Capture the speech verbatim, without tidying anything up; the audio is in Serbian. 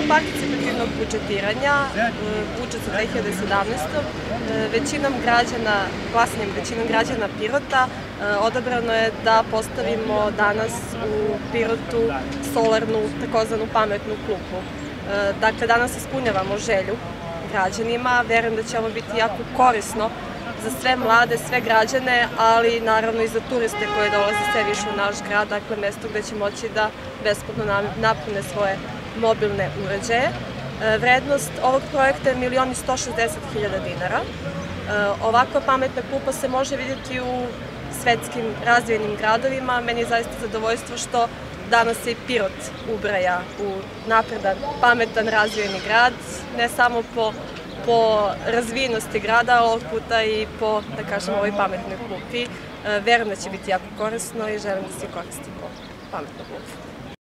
participativnog budžetiranja, budžet za dve hiljade sedamnaestu. Većinom građana, glasanjem većinom građana Pirota, odabrano je da postavimo danas u Pirotu solarnu, takozvanu pametnu klupu. Dakle, danas ispunjavamo želju građanima. Verujem da će ovo biti jako korisno za sve mlade, sve građane, ali naravno i za turiste koji dolaze sve više u naš grad, dakle mesto gde će moći da besplatno napune svoje mobilne uređaje. Vrednost ovog projekta je milion i sto šezdeset hiljada dinara. Ovakva pametna klupa se može vidjeti u svetskim razvijenim gradovima. Meni je zaista zadovoljstvo što danas se i Pirot ubraja u napredan, pametan, razvijeni grad, ne samo po po razvijenosti grada, ovog puta i po, da kažem, ovoj pametnoj klupi. Verujem da će biti jako korisno i želim da svi koristimo pametnu klupu.